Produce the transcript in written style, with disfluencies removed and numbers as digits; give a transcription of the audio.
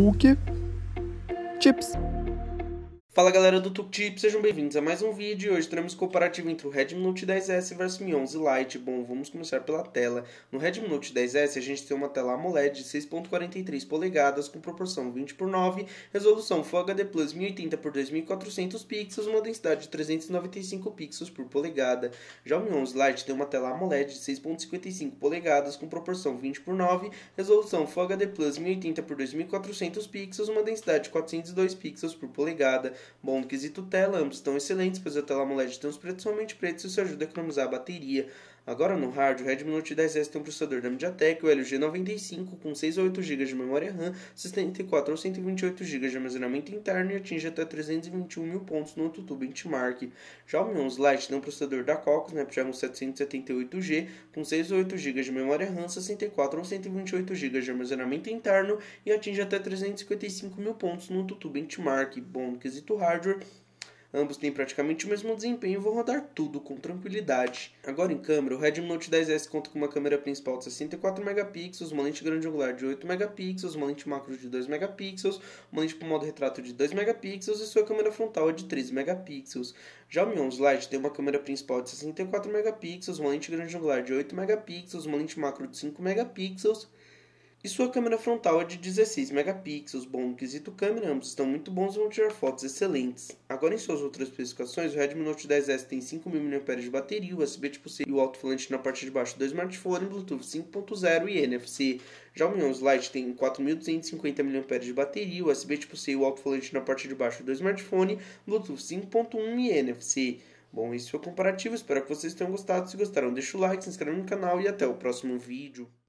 Tuk Tips. Fala galera do Tuk Tips, sejam bem-vindos a mais um vídeo. Hoje teremos comparativo entre o Redmi Note 10S versus Mi 11 Lite. Bom, vamos começar pela tela. No Redmi Note 10S a gente tem uma tela AMOLED de 6.43 polegadas com proporção 20:9, resolução Full HD Plus 1080x2400 pixels, uma densidade de 395 pixels por polegada. Já o Mi 11 Lite tem uma tela AMOLED de 6.55 polegadas com proporção 20:9, resolução Full HD Plus 1080x2400 pixels, uma densidade de 402 pixels por polegada. Bom, no quesito tela, ambos estão excelentes, pois a tela AMOLED tem os pretos somente pretos e isso ajuda a economizar a bateria. Agora no hardware, o Redmi Note 10S tem um processador da MediaTek, o Helio G95, com 6 ou 8 GB de memória RAM, 64 ou 128 GB de armazenamento interno e atinge até 321 mil pontos no AnTuTu Benchmark. Já o Mi 11 Lite tem um processador da Qualcomm Snapdragon 778G, com 6 ou 8 GB de memória RAM, 64 ou 128 GB de armazenamento interno e atinge até 355 mil pontos no AnTuTu Benchmark. Bom, no quesito hardware, ambos têm praticamente o mesmo desempenho e vão rodar tudo com tranquilidade. Agora em câmera, o Redmi Note 10S conta com uma câmera principal de 64 megapixels, uma lente grande angular de 8 megapixels, uma lente macro de 2 megapixels, uma lente para modo retrato de 2 megapixels e sua câmera frontal é de 13 megapixels. Já o Mi 11 Lite tem uma câmera principal de 64 megapixels, uma lente grande angular de 8 megapixels, uma lente macro de 5 megapixels e sua câmera frontal é de 16 megapixels. Bom, no quesito câmera, ambos estão muito bons e vão tirar fotos excelentes. Agora em suas outras especificações, o Redmi Note 10S tem 5.000 mAh de bateria, USB Tipo-C e o alto-falante na parte de baixo do smartphone, Bluetooth 5.0 e NFC. Já o Mi 11 Lite tem 4.250 mAh de bateria, USB Tipo-C e o alto-falante na parte de baixo do smartphone, Bluetooth 5.1 e NFC. Bom, esse foi o comparativo, espero que vocês tenham gostado. Se gostaram, deixa o like, se inscreve no canal e até o próximo vídeo.